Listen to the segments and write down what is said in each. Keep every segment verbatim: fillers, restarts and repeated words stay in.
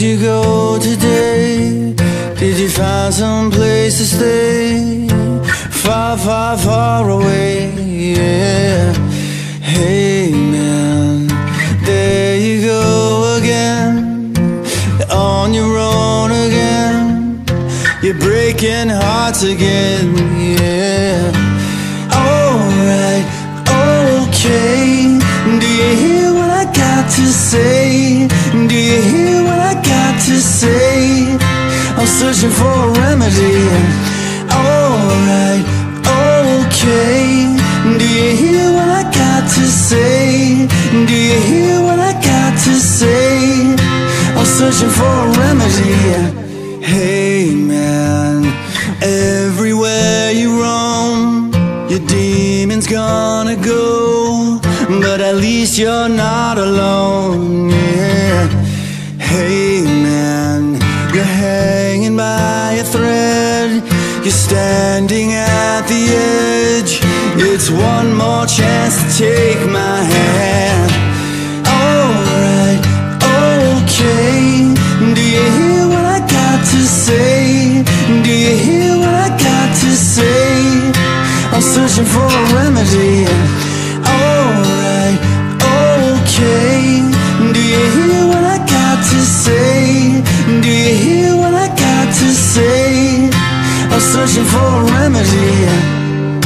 you go today? Did you find some place to stay? Far, far, far away, yeah. Hey man, there you go again, on your own again. You're breaking hearts again, yeah. Alright, okay. Do you hear what I got to say? Do you hear what I got to say? I'm searching for a remedy. Alright, okay. Do you hear what I got to say? Do you hear what I got to say? I'm searching for a remedy. Hey man, everywhere you roam, your demon's gonna go, but at least you're not alone, yeah. Hey man, you're hanging by a thread, you're standing at the edge. It's one more chance to take my hand. Alright, okay. Do you hear what I got to say? Do you hear what I got to say? I'm searching for a remedy. Alright, okay. Do you hear what I got to say? Do you hear what I got to say? I'm searching for a remedy.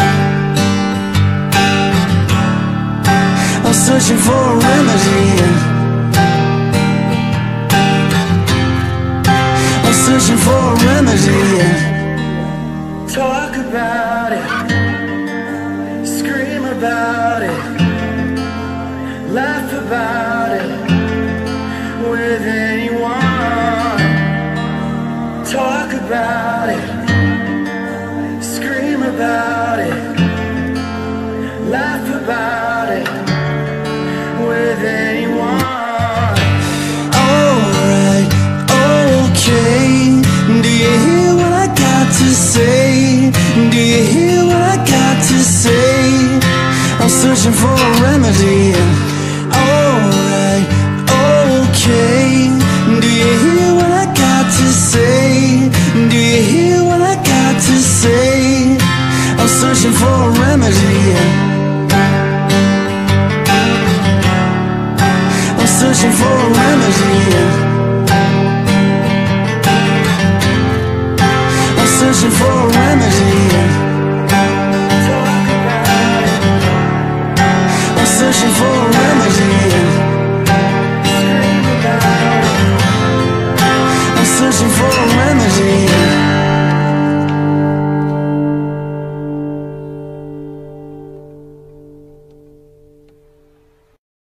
I'm searching for a remedy. I'm searching for a remedy. Talk about it, scream about it, laugh about it with anyone. Talk about it, scream about it, laugh about it with anyone. Alright, okay. Do you hear what I got to say? Do you hear what I got to say? I'm searching for a remedy. Alright, okay. Do you hear what I got to say? Do you hear what I got to say? I'm searching for a remedy. Searching for a remedy. I'm searching for a remedy. I'm searching for